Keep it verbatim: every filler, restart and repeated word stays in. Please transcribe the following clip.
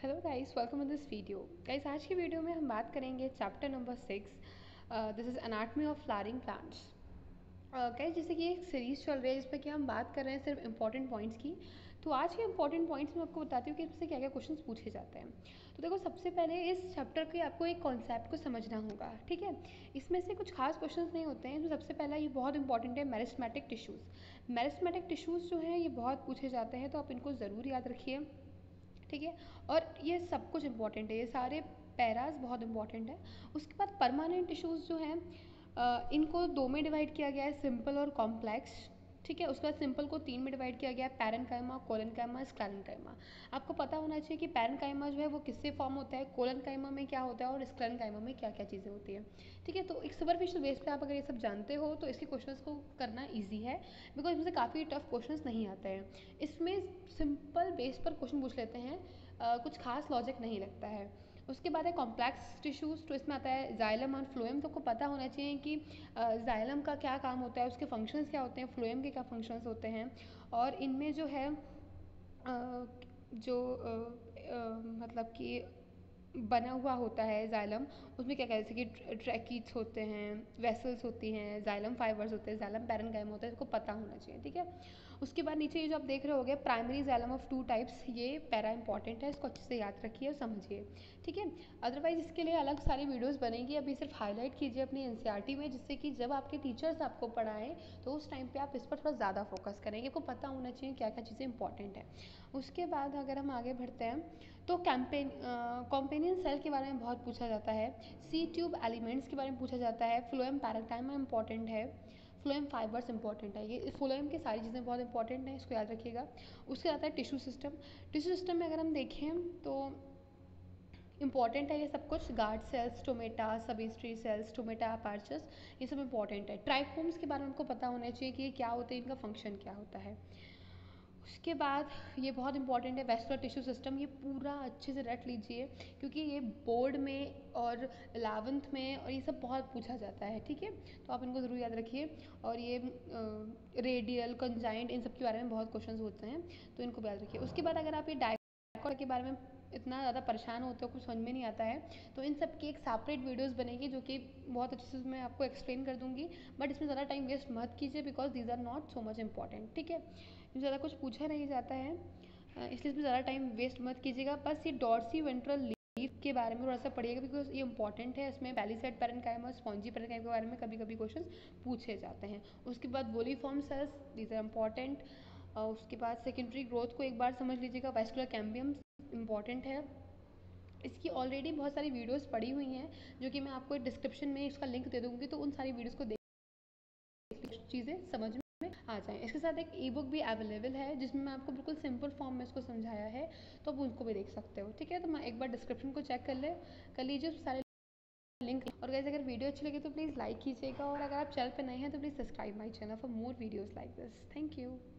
Hello guys, welcome in this video. Guys, आज की video में हम बात करेंगे chapter number six. This is anatomy of flowering plants. Guys, जैसे कि एक सीरीज़ चल रही है जिसमें कि हम बात कर रहे हैं सिर्फ इंपॉर्टेंट पॉइंट्स की। तो आज के इंपॉर्टेंट पॉइंट्स मैं आपको बताती हूँ कि इसमें क्या क्या क्वेश्चंस पूछे जाते हैं। तो देखो, सबसे पहले इस चैप्टर के आपको एक कॉन्सेप्ट को समझना होगा, ठीक है। इसमें से कुछ खास क्वेश्चंस नहीं होते हैं। तो सबसे पहला ये बहुत इंपॉर्टेंट है, मेरिस्टेमेटिक टिश्यूज़। मेरिस्टेमेटिक टिश्यूज़ जो हैं ये बहुत पूछे जाते हैं, तो आप इनको ज़रूर याद रखिए, ठीक है। और ये सब कुछ इंपॉर्टेंट है, ये सारे पैराज बहुत इंपॉर्टेंट है। उसके बाद परमानेंट टिश्यूज़ जो हैं अ, इनको दो में डिवाइड किया गया है, सिंपल और कॉम्प्लेक्स, ठीक है। उसके बाद सिंपल को तीन में डिवाइड किया गया है, पैरेन्काइमा, कोलेनकाइमा, स्क्लेरेन्काइमा। आपको पता होना चाहिए कि पैरेन्काइमा जो है वो किससे फॉर्म होता है, कोलेनकाइमा में क्या होता है और स्क्लेरेन्काइमा में क्या क्या चीज़ें होती हैं, ठीक है। तो एक सुपरफिशियल बेस पे आप अगर ये सब जानते हो तो इसके क्वेश्चंस को करना ईजी है, बिकॉज इसमें से काफ़ी टफ क्वेश्चंस नहीं आते हैं। इसमें सिंपल बेस पर क्वेश्चन पूछ लेते हैं, uh, कुछ खास लॉजिक नहीं लगता है। उसके बाद है कॉम्प्लेक्स टिश्यूज़, तो इसमें आता है जाइलम और फ्लोएम। तो आपको पता होना चाहिए कि जाइलम का क्या काम होता है, उसके फंक्शंस क्या होते हैं, फ्लोएम के क्या फंक्शंस होते हैं। और इनमें जो है आ, जो आ, आ, मतलब कि बना हुआ होता है जाइलम, उसमें क्या कहते हैं कि ट्रैकीट्स होते हैं, वेसल्स होती हैं, जाइलम फाइबर्स होते हैं, जाइलम पैरेन्काइमा होता है, इसको पता होना चाहिए, ठीक है। उसके बाद नीचे ये जो आप देख रहे होगे primary xylem of two types, ये पैरा इंपॉर्टेंट है, इसको अच्छे से याद रखिए और समझिए, ठीक है। अदरवाइज इसके लिए अलग सारी वीडियोस बनेंगी, अभी सिर्फ हाईलाइट कीजिए अपनी एनसीईआरटी में, जिससे कि जब आपके टीचर्स आपको पढ़ाएं तो उस टाइम पे आप इस पर थोड़ा ज़्यादा फोकस करेंगे, आपको पता होना चाहिए क्या क्या चीज़ें इंपॉर्टेंट है। उसके बाद अगर हम आगे बढ़ते हैं तो कैंपेन कॉम्पेनियन सेल के बारे में बहुत पूछा जाता है, सी ट्यूब एलिमेंट्स के बारे में पूछा जाता है, फ्लोएम पैरेन्काइमा इंपॉर्टेंट है, फ्लोएम फाइबर्स इंपॉर्टेंट है। ये फ्लोएम की सारी चीज़ें बहुत इंपॉर्टेंट हैं, इसको याद रखिएगा। उसके आता है टिश्यू सिस्टम। टिश्यू सिस्टम में अगर हम देखें तो इंपॉर्टेंट है ये सब कुछ, guard cells, stomata, subsidiary cells, stomata apertures, ये सब इंपॉर्टेंट है। ट्राइकोम्स के बारे में हमको पता होना चाहिए कि ये क्या होते हैं, इनका फंक्शन क्या होता है। उसके बाद ये बहुत इंपॉर्टेंट है, वेस्कुलर टिश्यू सिस्टम। ये पूरा अच्छे से रट लीजिए, क्योंकि ये बोर्ड में और इलेवेंथ में और ये सब बहुत पूछा जाता है, ठीक है। तो आप इनको ज़रूर याद रखिए। और ये रेडियल, कंजाइंट, इन सब के बारे में बहुत क्वेश्चंस होते हैं, तो इनको भी याद रखिए। उसके बाद अगर आप ये डायकॉट के बारे में इतना ज़्यादा परेशान होते हो, कुछ समझ में नहीं आता है, तो इन सब की एक सेपरेट वीडियोस बनेगी जो कि बहुत अच्छे से मैं आपको एक्सप्लेन कर दूंगी। बट इसमें ज़्यादा टाइम वेस्ट मत कीजिए, because these are not so much important, ठीक है। ज़्यादा कुछ पूछा नहीं जाता है, इसलिए इसमें ज़्यादा टाइम वेस्ट मत कीजिएगा। बस ये डॉर्सी वेंट्रल लीफ के बारे में थोड़ा सा पढ़िएगा, बिकॉज ये इंपॉर्टेंट है। इसमें पैलिसेड पैरेन्काइमा, स्पॉन्जी पैरेन्काइमा के बारे में कभी कभी क्वेश्चन पूछे जाते हैं। उसके बाद bulliform cells, these are important. उसके बाद सेकेंडरी ग्रोथ को एक बार समझ लीजिएगा, वेस्कुलर कैम्बियम इंपॉर्टेंट है। इसकी ऑलरेडी बहुत सारी वीडियोस पड़ी हुई हैं, जो कि मैं आपको डिस्क्रिप्शन में इसका लिंक दे दूँगी, तो उन सारी वीडियोस को देख चीज़ें समझ में आ जाएँ। इसके साथ एक ई बुक भी अवेलेबल है, जिसमें मैं आपको बिल्कुल सिंपल फॉर्म में इसको समझाया है, तो आप उनको भी देख सकते हो, ठीक है। तो मैं एक बार डिस्क्रिप्शन को चेक कर ले कर लीजिए, सारे लिंक। और गाइस, अगर वीडियो अच्छी लगे तो प्लीज़ लाइक कीजिएगा, और अगर आप चैनल पर नए हैं तो please subscribe my channel for more videos like this. Thank you.